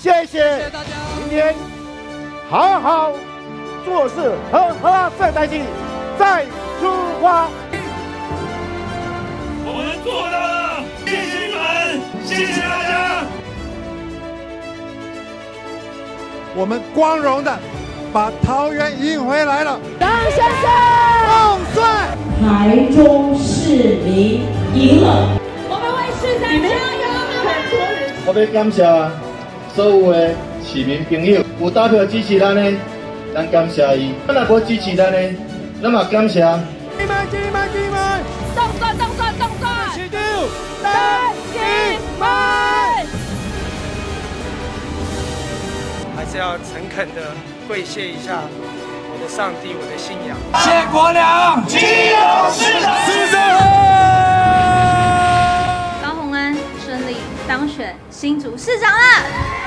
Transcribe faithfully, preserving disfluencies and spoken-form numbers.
谢谢大家，明天好好做事，和和再在一起，再出发。 我们做到了，谢谢你们，谢谢大家。 我们光荣的把桃园赢回来了。 张先生， 梦帅， 台中市民赢了。我们为市长加油！ 我要感谢所有的市民朋友，有投票支持咱的，咱感谢伊；咱若无支持咱的，咱嘛感谢。 给买给买给买！ 动算动算动算！ 起丢，单给买！ 还是要诚恳的跪谢一下我的上帝，我的信仰。 谢国良，基隆市长，市长。 高虹安顺利当选新竹市长了。